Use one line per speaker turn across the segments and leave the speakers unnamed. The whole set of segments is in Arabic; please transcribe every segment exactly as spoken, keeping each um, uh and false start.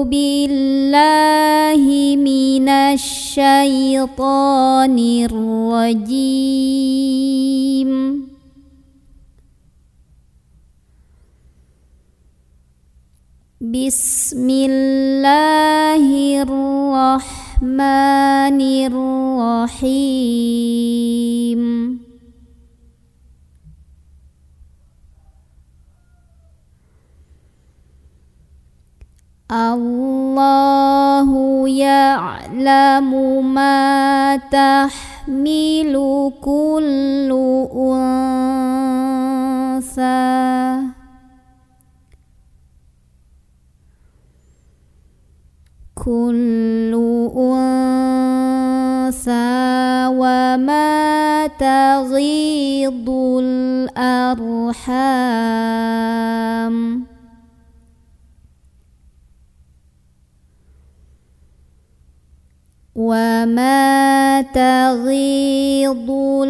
بالله من الشيطان الرجيم. بسم الله الرحمن الرحيم. الله يعلم ما تحمل كل أنثى كل أنثى وما تغيض الأرحام وما تغيض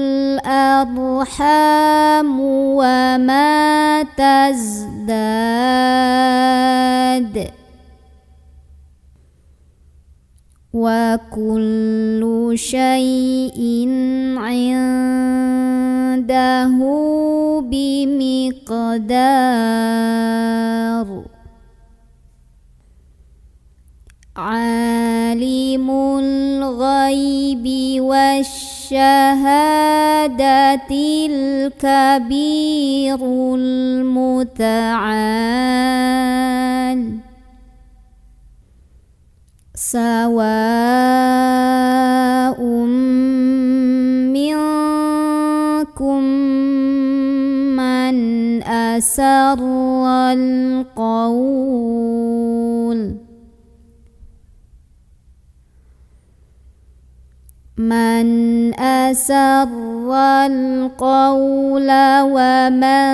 الأرحام وما تزداد وكل شيء عنده بمقدار. عالم الغيب والشهادة الكبير المتعال. سواء منكم من أسر القول من أسر القول ومن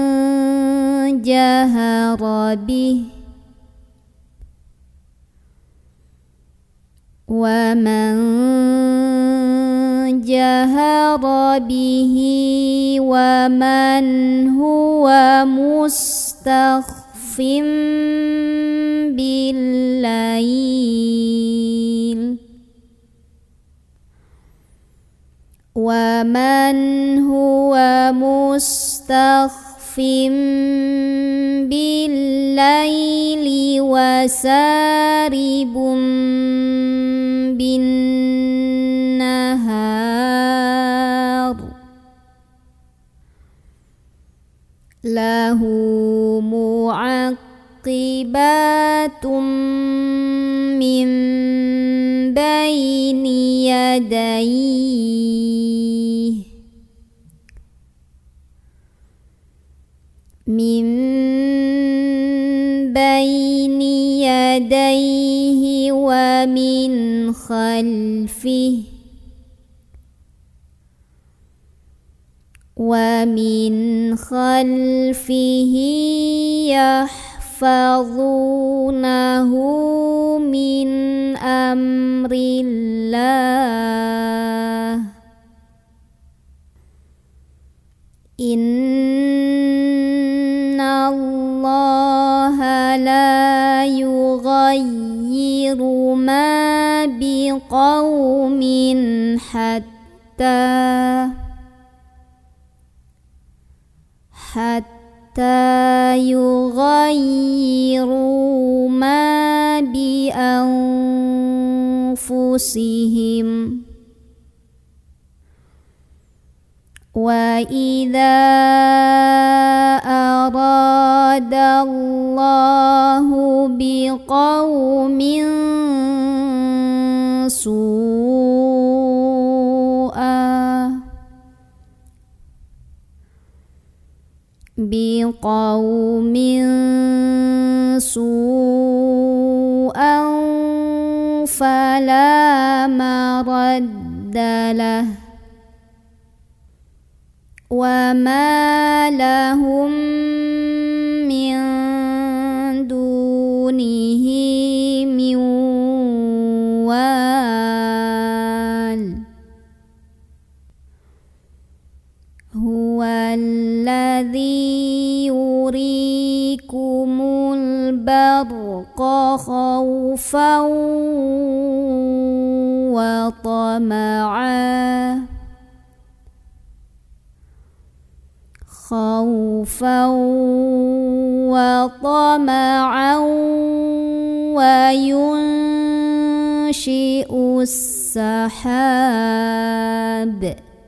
جهر به ومن جهر به ومن هو مستخف بالليل ومن هو مستخف بالليل وسارب بالنهار. له معقبات من بين يديه من بين يديه ومن خلفه ومن خلفه يحفظونه من أمر الله. إن الله لا يغير ما بقوم حتى حتى يغيروا ما بأنفسهم. وإذا أراد الله بقوم سوءا بقوم سوءا فلا مرد له وما لهم من دونه من وال. هو الذي يريكم البرق البرق خوفا وطمعا خوفا وطمعا وينشئ السحاب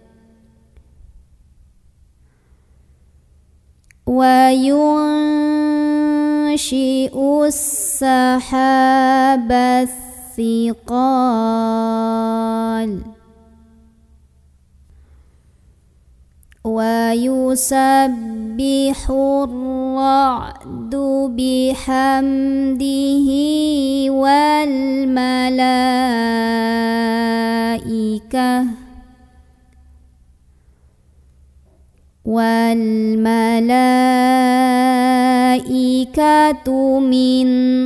وينشئ السحاب الثقال ويسبح الرعد بحمده والملائكة والملائكة من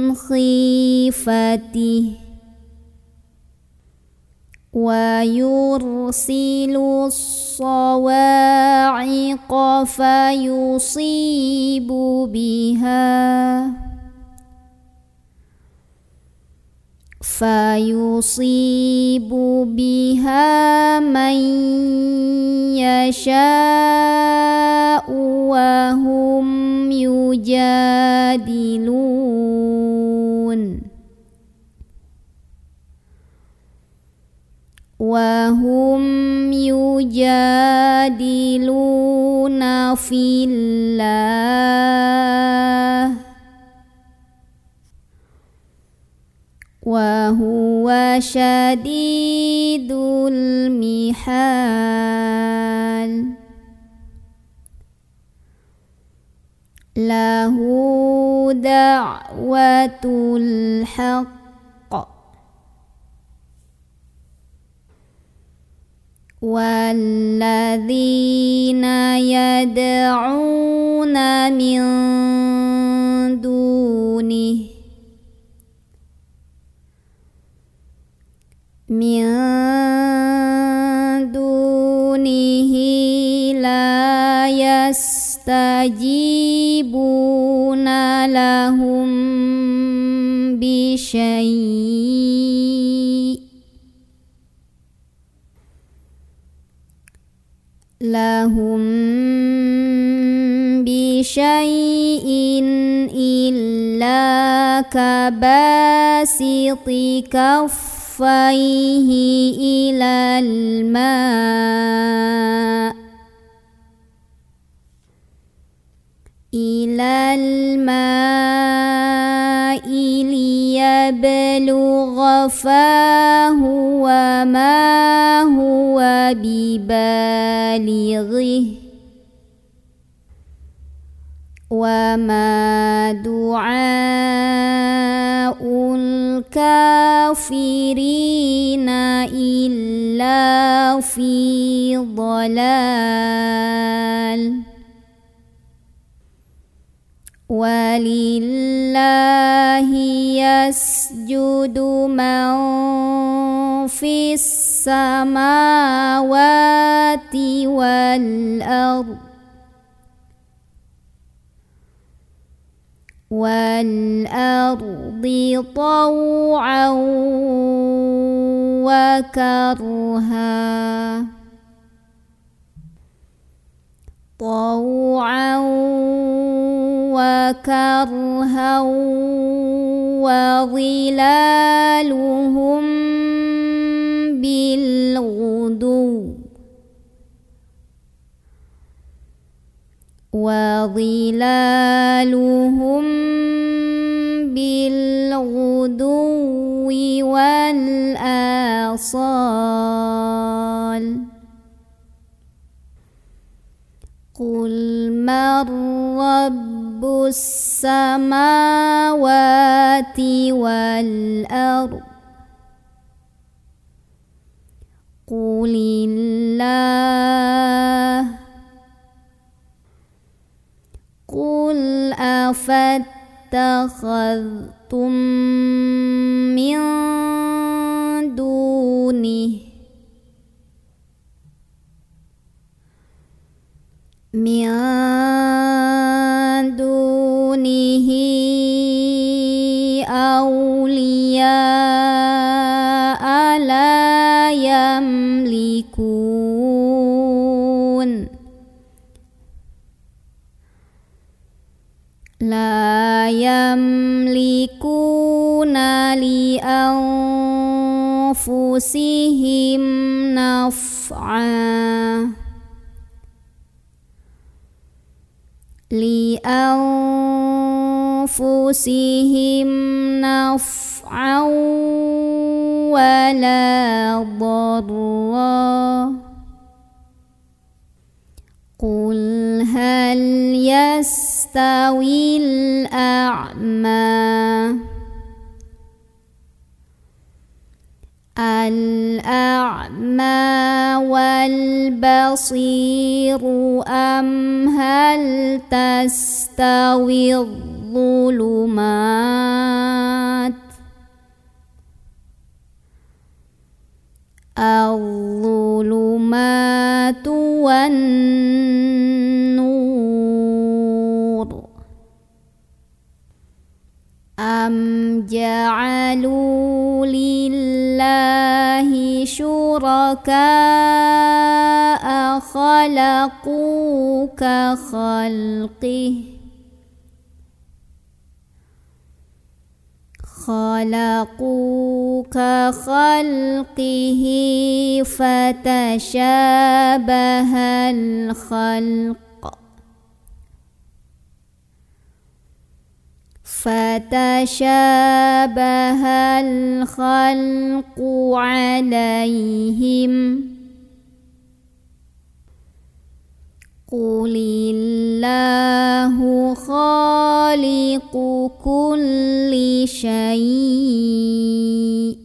خيفته ويرسل الصواعق فيصيب بها فيصيب بها من يشاء وهم يجادلون وهم يجادلون في الله وهو شديد المحال له دعوة الحق والذين يدعون من دونه من دونه لا يستجيبون لهم بشيء لهم بشيء إلا كباسط كفيه إلى الماء إلى الماء ليبلغ فاه وما هو ببالغه وما دعاء الكافرين إلا في ضلال ولله يسجد من في السماوات والأرض والأرض طوعا وكرها طوعا وكرها وظلالهم بالغدو وظلالهم بالغدو والآصال قل من رب السماوات والأرض قل الله قل أفاتخذتم من دونه من دونه لا يملكون لأنفسهم نفعا لأنفسهم نفعا ولا ضرا. قل هل يستوي الأعمى الأعمى والبصير أم هل تستوي الظلمات الظلمات والنور أم جعلوا لله شركاء خلقوا كخلقه خلقوا كخلقه فتشابه الخلق فتشابه الخلق عليهم. قل الله خالق كل شيء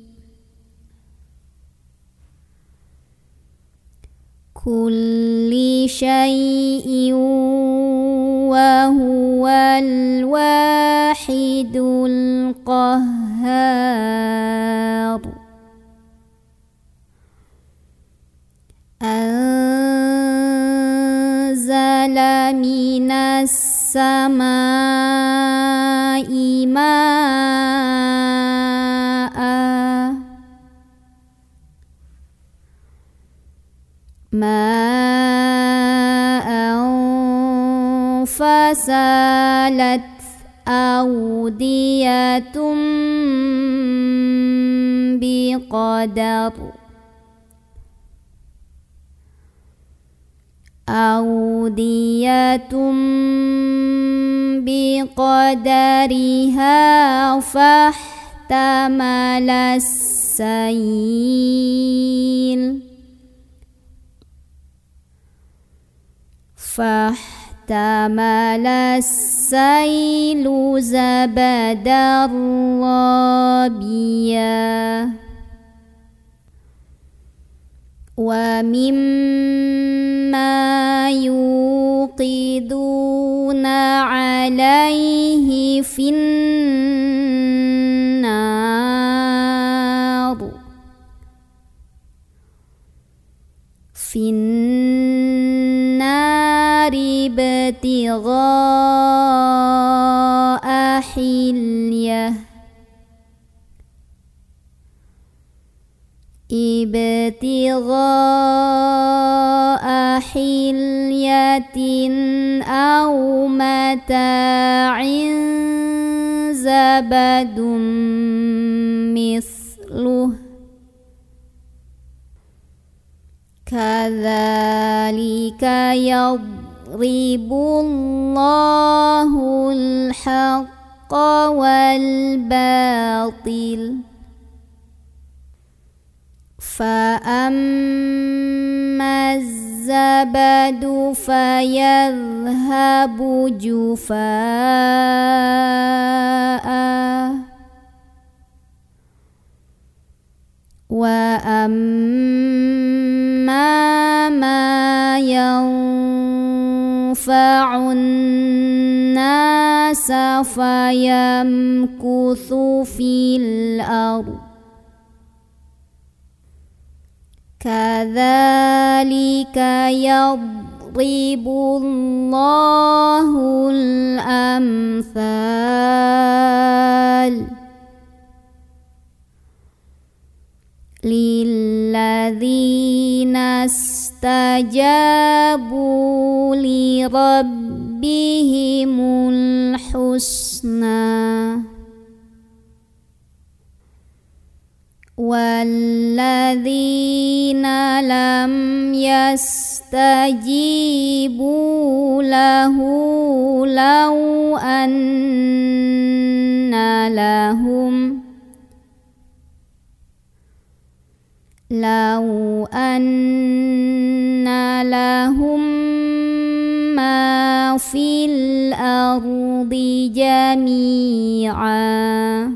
كل شيء وهو الواحد القهار. أنزل من السماء ماء ماء فسالت أودية بقدر أودية بقدرها فاحتمل السيل فاحتمل السيل زبدا رابيا ومما يوقدون عليه في النار في النار ابتغاء حلية ابتغاء حلية أو متاع زبد مثله كذلك يضرب الله الحق والباطل فأما الزبد فيذهب جفاء وأما ما ينفع الناس فيمكث في الأرض كذلك يضرب الله الأمثال للذين استجابوا لربهم الحسنى الحسنى والذين لم يستجيبوا له لو أن لهم لو أن لهم ما في الأرض جميعا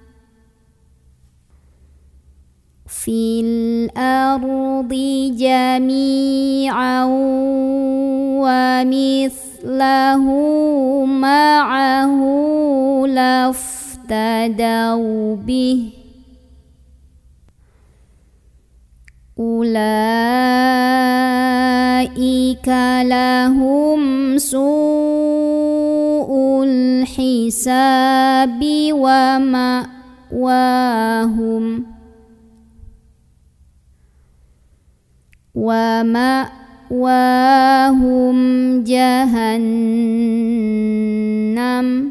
في الأرض جميعا ومثله معه لافتدوا به أولئك لهم سوء الحساب ومأواهم ومأواهم جهنم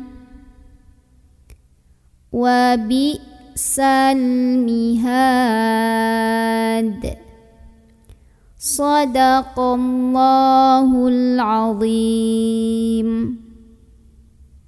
وبئس المهاد. صدق الله العظيم.